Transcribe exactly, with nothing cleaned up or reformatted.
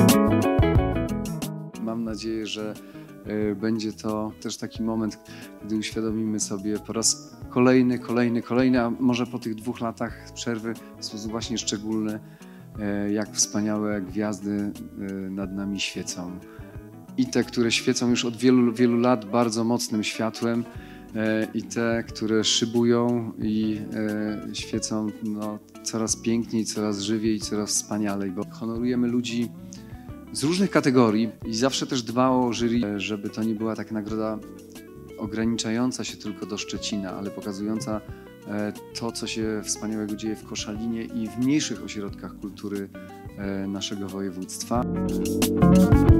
Mam nadzieję, że będzie to też taki moment, gdy uświadomimy sobie po raz kolejny, kolejny, kolejny, a może po tych dwóch latach przerwy w sposób właśnie szczególny, jak wspaniałe gwiazdy nad nami świecą. I te, które świecą już od wielu, wielu lat bardzo mocnym światłem, i te, które szybują i świecą no, coraz piękniej, coraz żywiej, coraz wspanialej, bo honorujemy ludzi z różnych kategorii i zawsze też dbało o jury, żeby to nie była taka nagroda ograniczająca się tylko do Szczecina, ale pokazująca to, co się wspaniałego dzieje w Koszalinie i w mniejszych ośrodkach kultury naszego województwa.